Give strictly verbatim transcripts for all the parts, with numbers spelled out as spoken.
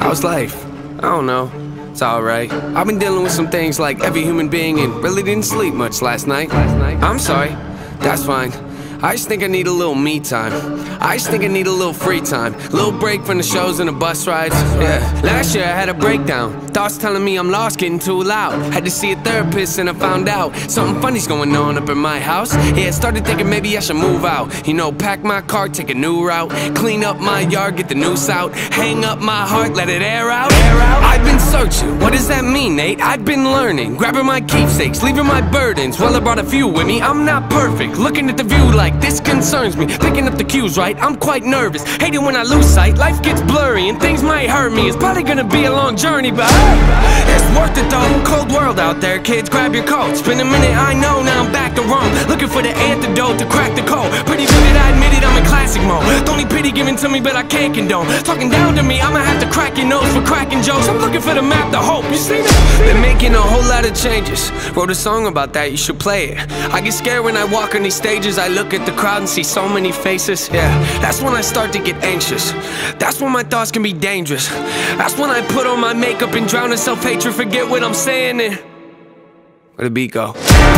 How's life? I don't know. It's alright. I've been dealing with some things like every human being and really didn't sleep much last night. Last night? I'm sorry. That's fine. I just think I need a little me time. I just think I need a little free time. Little break from the shows and the bus rides. Yeah. Last year I had a breakdown. Thoughts telling me I'm lost, getting too loud. Had to see a therapist and I found out something funny's going on up in my house. Yeah, started thinking maybe I should move out. You know, pack my car, take a new route. Clean up my yard, get the noose out. Hang up my heart, let it air out. Air out. I've been searching. What does that mean, Nate? I've been learning. Grabbing my keepsakes, leaving my burdens. Well, I brought a few with me. I'm not perfect. Looking at the view like this concerns me. Picking up the cues right, I'm quite nervous. Hate it when I lose sight, life gets blurry and things might hurt me. It's probably gonna be a long journey, but hey, it's worth it though. Cold world out there, kids, grab your coats. Been a minute, I know, now I'm back to Rome. Looking for the antidote to crack the code. Pretty vivid, I admit it, I'm in classic mode. Don't need pity given to me, but I can't condone. Talking down to me, I'ma have to crack your nose for cracking jokes. I'm looking for the map, the hope, you see that? Been making a whole lot of changes. Wrote a song about that, you should play it. I get scared when I walk on these stages. I look at the crowd and see so many faces. Yeah, that's when I start to get anxious. That's when my thoughts can be dangerous. That's when I put on my makeup and drown in self-hatred. Forget what I'm saying and where'd the beat go?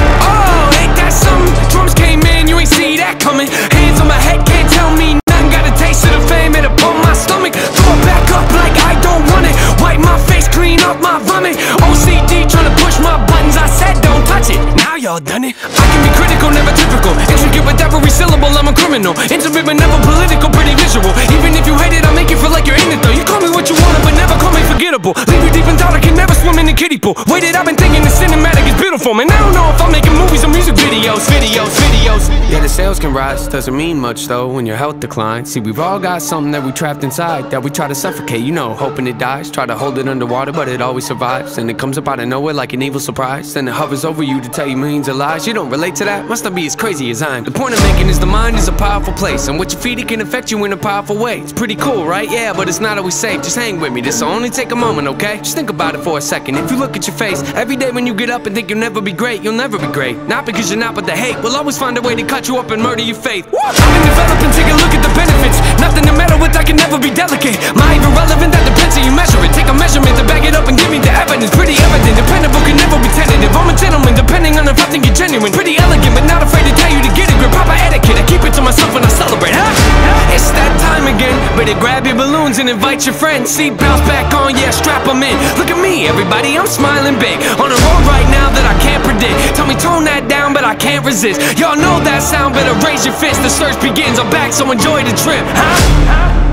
Oh, ain't that something? Drums came in, you ain't see that coming. Hands on my head, can't tell me nothing. Got a taste of the fame, it upon my stomach. Throw it back up like I don't want it. Wipe my face, clean up my vomit. O C D trying to push my buttons. I said don't touch it, now y'all done it. I can be critical, never typical. Intricate with every syllable, I'm a criminal. Intimate but never political, pretty visual. Even if you hate it, I'll make you feel like you're in it though. You call me what you want, but never call me forgettable. Leave you deep in thought, I can never swim in the kiddie pool. Waited, I've been thinking the cinematic is beautiful. Man, I don't know if I'm making movies or music videos. Videos, videos. Yeah, the sales can rise, doesn't mean much though when your health declines. See, we've all got something that we trapped inside that we try to suffocate, you know, hoping it dies. Try to hold it underwater, but it always survives. And it comes up out of nowhere like an evil surprise. Then it hovers over you to tell you millions of lies. You don't relate to that? Must not be as crazy as I am. The point I'm making is the mind is a powerful place, and what you feed it can affect you in a powerful way. It's pretty cool, right? Yeah, but it's not always safe. Just hang with me, this'll only take a moment, okay? Just think about it for a second. If you look at your face every day when you get up and think you'll never be great, you'll never be great. Not because you're not, but the hate will always find a way to cut you up and murder your faith. I've been developing, take a look at the benefits. Nothing to meddle with, I can never be delicate. My even relevant, that depends how you measure it. Take a measurement to back it up and give me the evidence. Pretty evident, dependable, can never be tentative. I'm a gentleman, depending on if I think you're genuine. Pretty elegant, but not afraid to tell you to get a grip. Proper etiquette, I keep it to myself when I celebrate, huh? It's that time again. Better grab your balloons and invite your friends. Seatbelts back on, yeah, strap them in. Look at me, everybody, I'm smiling big. On a road right now that I can't predict. Tell me tone that down, but I can't resist. Y'all know that sound, better raise your fist. The search begins, I'm back, so enjoy the trip, huh?